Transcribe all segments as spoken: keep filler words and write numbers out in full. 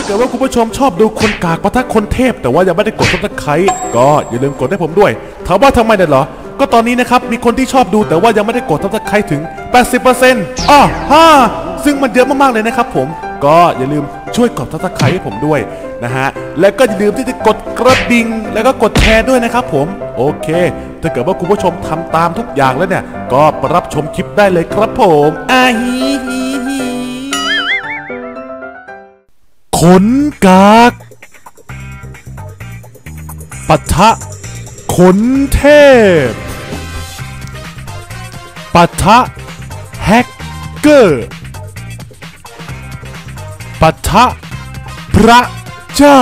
กิดว่าคุณผู้ชมชอบดูคนกากปะทะคนเทพแต่ว่ายังไม่ได้กดซับสไครต์ก็อย่าลืมกดให้ผมด้วยถามว่าทำไมเนี่ยเหรอก็ตอนนี้นะครับมีคนที่ชอบดูแต่ว่ายังไม่ได้กดซับสไครต์ถึง แปดสิบเปอร์เซ็นต์ อ้อฮ่าซึ่งมันเยอะมากๆเลยนะครับผมก็อย่าลืมช่วยกดซับสไครต์ให้ผมด้วยนะฮะและก็อย่าลืมที่จะกดกระดิ่งแล้วก็กดแชร์ด้วยนะครับผมโอเคถ้าเกิดว่าคุณผู้ชมทำตามทุกอย่างแล้วเนี่ยก็รับชมคลิปได้เลยครับผมอาฮีฮีฮีขนกากปะทะขนเทพปะทะแฮกเกอร์ปะทะพระเจ้า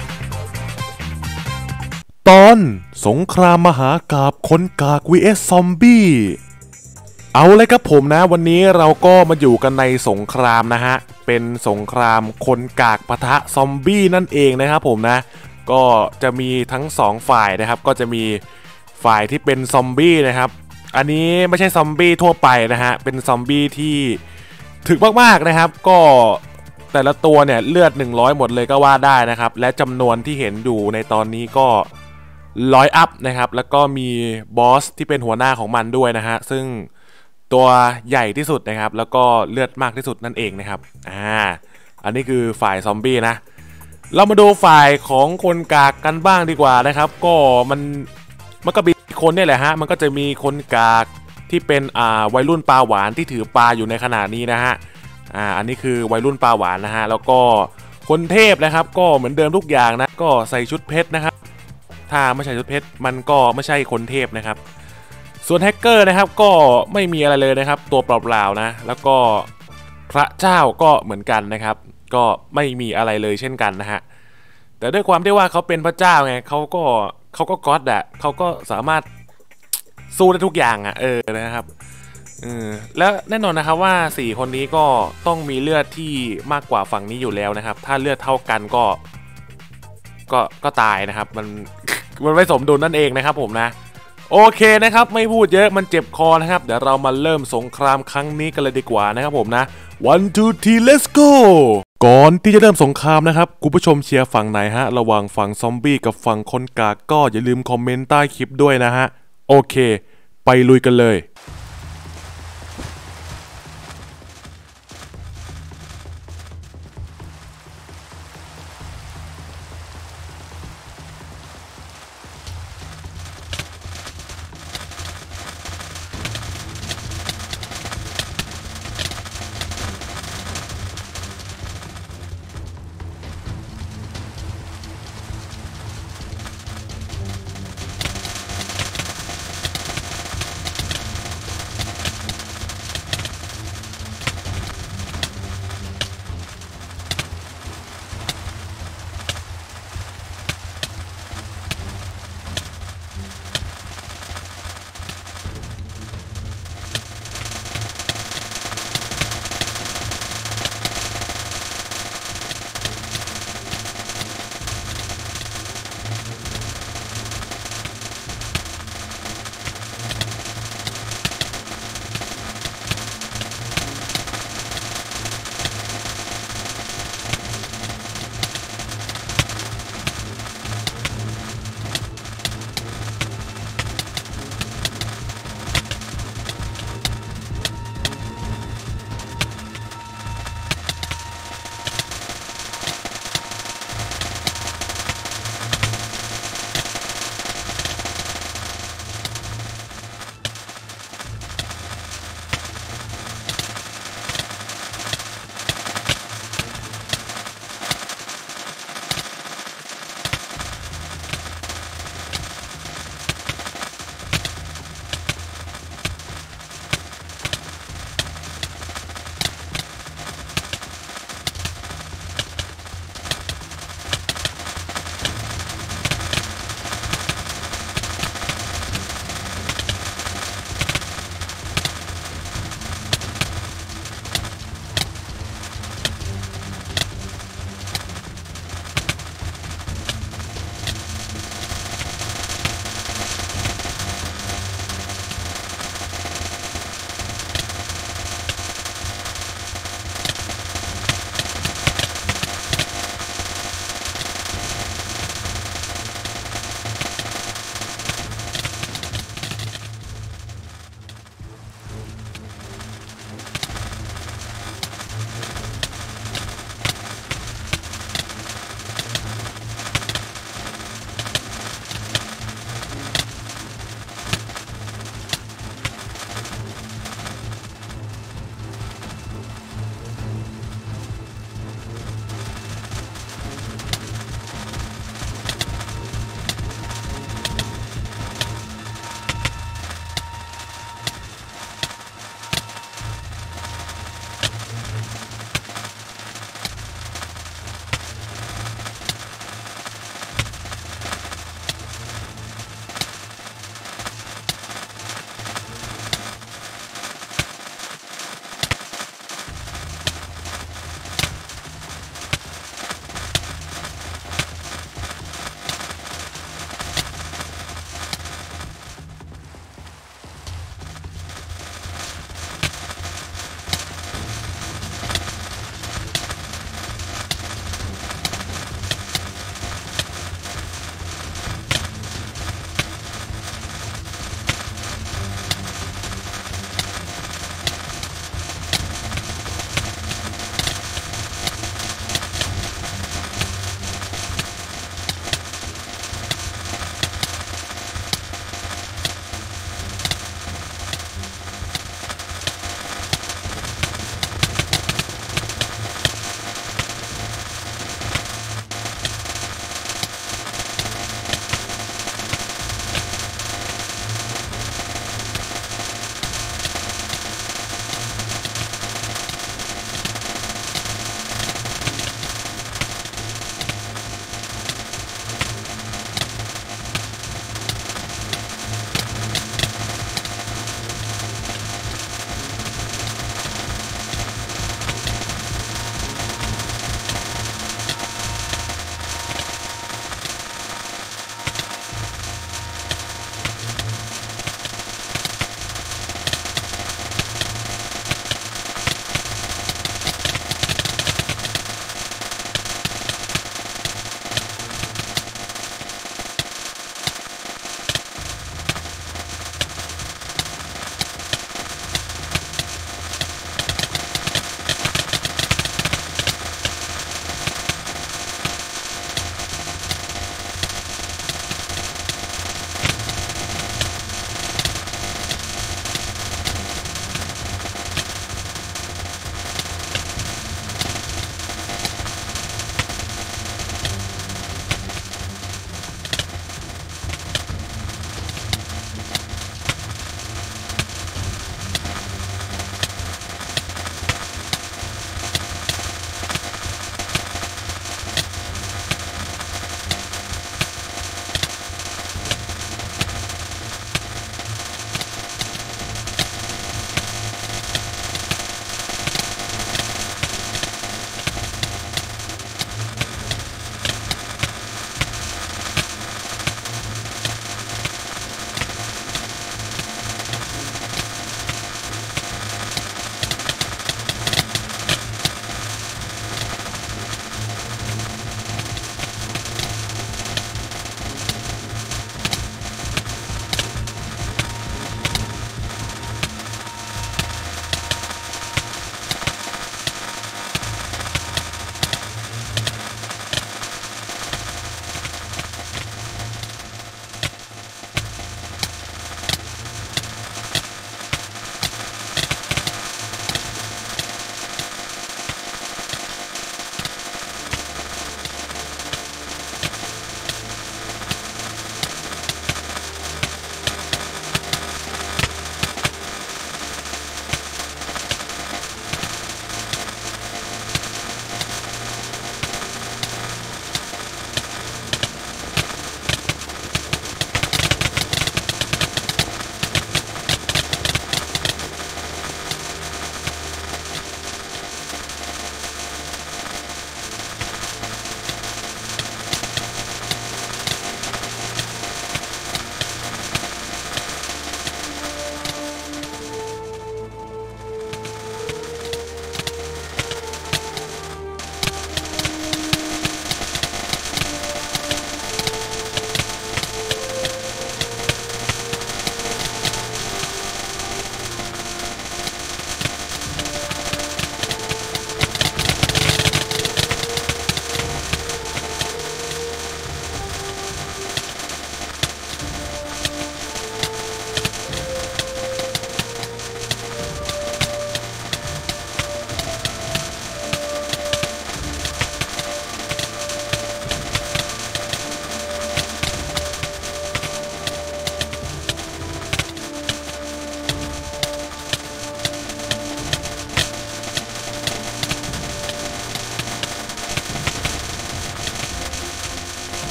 ตอนสงครามมหากาพย์คนกาก วี เอส ซอมบี้เอาเลยครับผมนะวันนี้เราก็มาอยู่กันในสงครามนะฮะเป็นสงครามคนกากปะทะซอมบี้นั่นเองนะครับผมนะก็จะมีทั้งสองฝ่ายนะครับก็จะมีฝ่ายที่เป็นซอมบี้นะครับอันนี้ไม่ใช่ซอมบี้ทั่วไปนะฮะเป็นซอมบี้ที่ถึกมากๆนะครับก็แต่ละตัวเนี่ยเลือดหนึ่งร้อยหมดเลยก็ว่าได้นะครับและจำนวนที่เห็นอยู่ในตอนนี้ก็ร้อยอัพนะครับแล้วก็มีบอสที่เป็นหัวหน้าของมันด้วยนะฮะซึ่งตัวใหญ่ที่สุดนะครับแล้วก็เลือดมากที่สุดนั่นเองนะครับอ่าอันนี้คือฝ่ายซอมบี้นะเรามาดูฝ่ายของคนกากกันบ้างดีกว่านะครับก็มันมันก็มีคนนี่แหละฮะมันก็จะมีคนกากที่เป็นอ่าวัยรุ่นปลาหวานที่ถือปลาอยู่ในขณะนี้นะฮะอ่าอันนี้คือวัยรุ่นปลาหวานนะฮะแล้วก็คนเทพนะครับก็เหมือนเดิมทุกอย่างนะก็ใส่ชุดเพชรนะครับถ้าไม่ใส่ชุดเพชรมันก็ไม่ใช่คนเทพนะครับส่วนแฮกเกอร์นะครับก็ไม่มีอะไรเลยนะครับตัวเปล่าๆนะแล้วก็พระเจ้าก็เหมือนกันนะครับก็ไม่มีอะไรเลยเช่นกันนะฮะแต่ด้วยความที่ว่าเขาเป็นพระเจ้าไงเขาก็เขาก็ก็อดอะเขาก็สามารถสู้ได้ทุกอย่างอะเออนะครับเออแล้วแน่นอนนะครับว่าสี่คนนี้ก็ต้องมีเลือดที่มากกว่าฝั่งนี้อยู่แล้วนะครับถ้าเลือดเท่ากันก็ก็ก็ตายนะครับมันมันไม่สมดุลนั่นเองนะครับผมนะโอเคนะครับไม่พูดเยอะมันเจ็บคอนะครับเดี๋ยวเรามาเริ่มสงครามครั้งนี้กันเลยดีกว่านะครับผมนะ one two three let's go ก่อนที่จะเริ่มสงครามนะครับคุณผู้ชมเชียร์ฝั่งไหนฮะระหว่างฝั่งซอมบี้กับฝั่งคนกากก็อย่าลืมคอมเมนต์ใต้คลิปด้วยนะฮะโอเคไปลุยกันเลย